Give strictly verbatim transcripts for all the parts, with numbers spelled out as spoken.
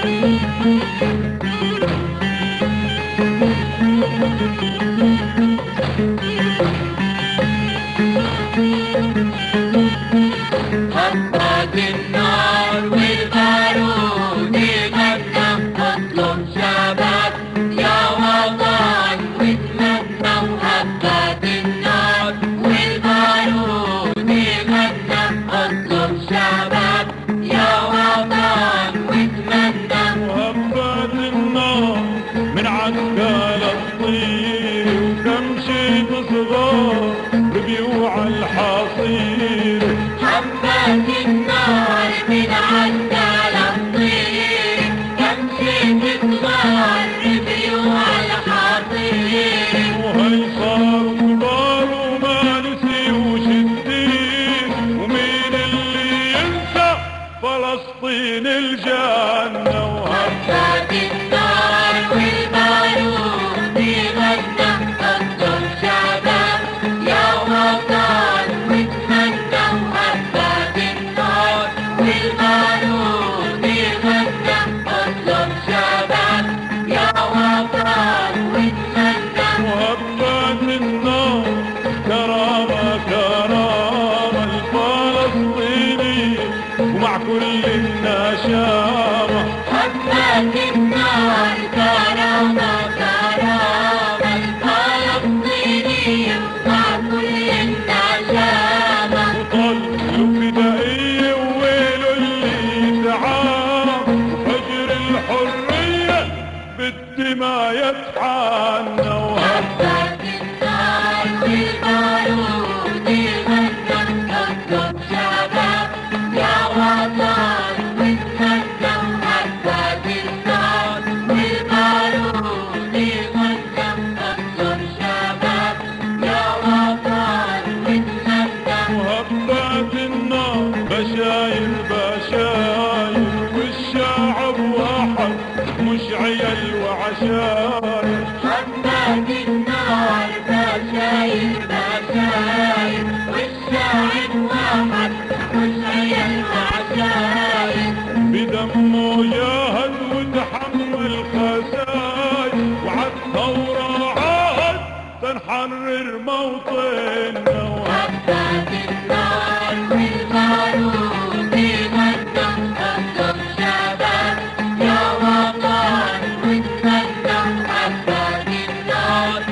هبت النار والبارود غنى اطلب شباب يا وطن واتمنى. وهبت النار والبارود غنى اطلب شباب يا وطن واتمنى. وهبت النار من عسكر الطير وكم شيء صغار ببيوع الحصير. هبت النار من عسكر الطير كم شيء صغار ببيوع الحصير. وهي صار كبار وما نسيوش الدين، ومين اللي ينسى فلسطين الجنة. وهبت النار والبارود غنى اطلب شباب يا وطن واتمنى. وهبت النار والبارود غنى اطلب شباب يا وطن واتمنى. وهبت النار كرامة كرامة الفلسطيني ومع كل النشامة. هبت النار كرامة كرامة الفلسطيني مع كل النشامة. وطلوا فدائية وويلوا اللي يتعاب، وفجر الحرية بالدماء يتحنى. هبت النار والبارود غنى اطلب شباب يا وطن واتمنى. هبت النار والبارود غنى اطلب شباب يا وطن واتمنى. وهبت النار بشاير بشاير والشعب واحد مش عيال وعشاير. هبت النار بشاير بشاير والشاعر واحد مش عيال وعشاير. بدمه جاهد وتحمل خساير، وعالثورة عاهد تنحرر موطننا. هبت النار والبارود غنى اطلب شباب يا وطن واتمنى. هبت النار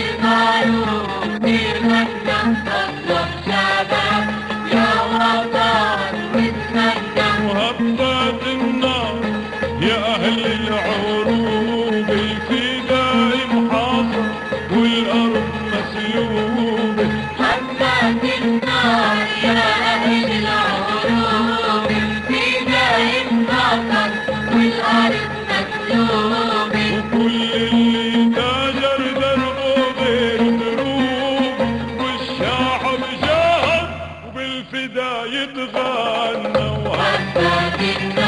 والبارود غنى اطلب شباب يا وطن واتمنى. وهبت النار يا أهل العروب الفداء محاصر والأرض مسلوبة. هبت النار يا أهل العروب الفداء محاصر والأرض مسلوبة. وكل اللي تاجر دربه غير دروب، والشعب جاهد وبالفداء يتغنى. هبت النار